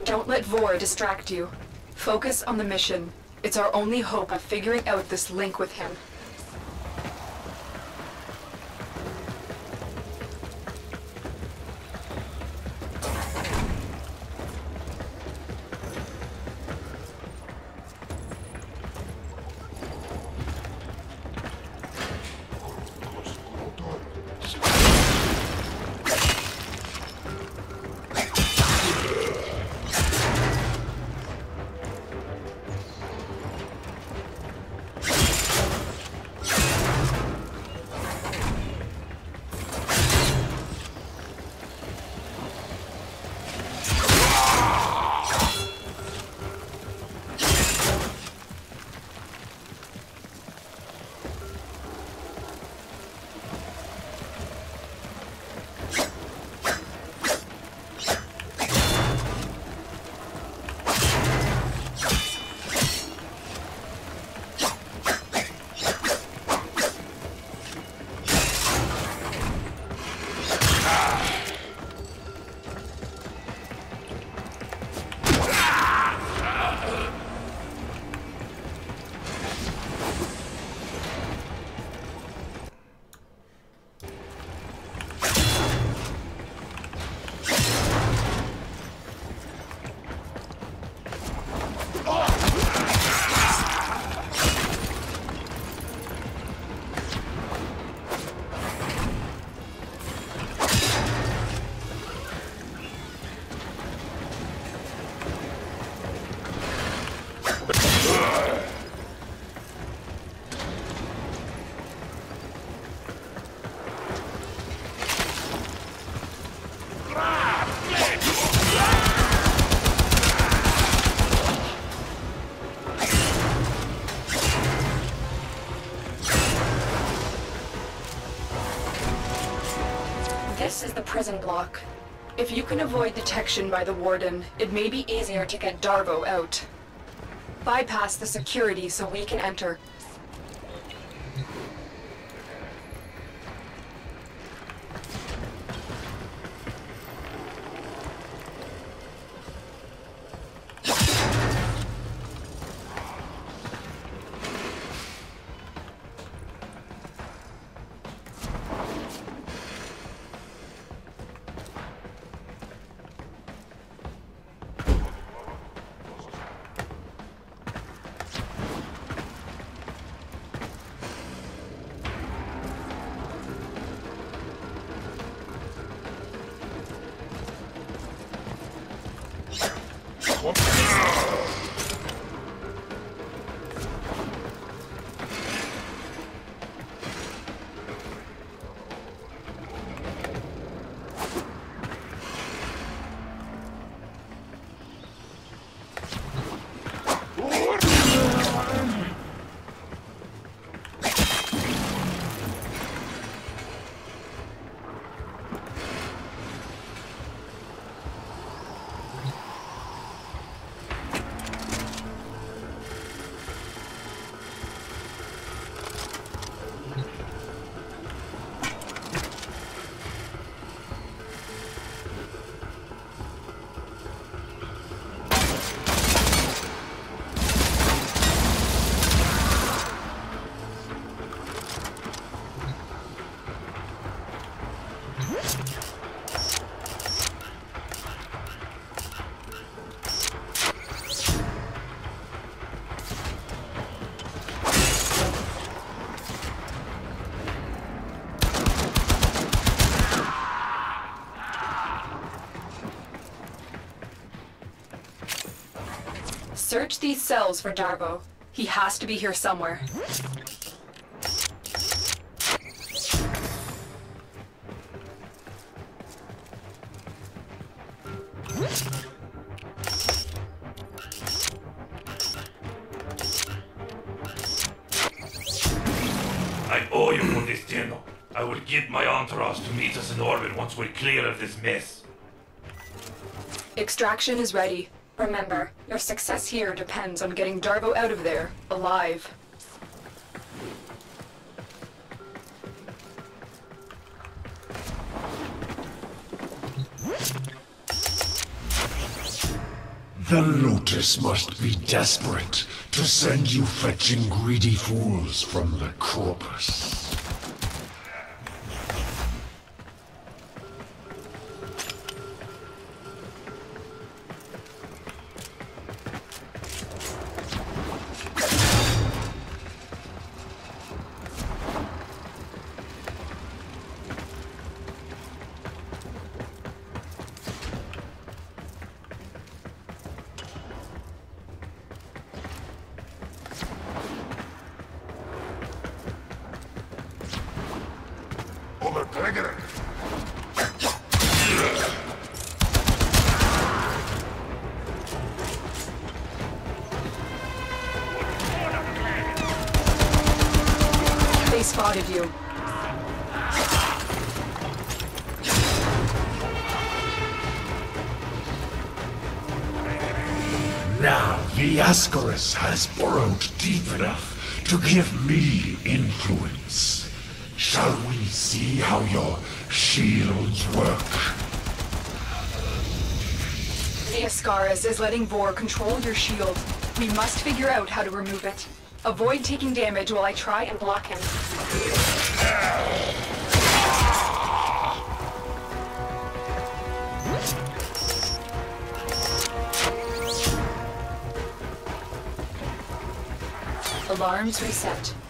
Don't let Vor distract you. Focus on the mission. It's our only hope of figuring out this link with him. This is the prison block. If you can avoid detection by the warden, it may be easier to get Darvo out. Bypass the security so we can enter. Search these cells for Darvo. He has to be here somewhere. I owe you for this, Tino. I will get my entourage to meet us in orbit once we're clear of this mess. Extraction is ready. Remember, your success here depends on getting Darvo out of there, alive. The Lotus must be desperate to send you fetching greedy fools from the corpus. They spotted you. Now the Ascaris has burrowed deep enough to give me influence. Shall we see how your shields work? The Ascaris is letting Vor control your shield. We must figure out how to remove it. Avoid taking damage while I try and block him. Alarms reset.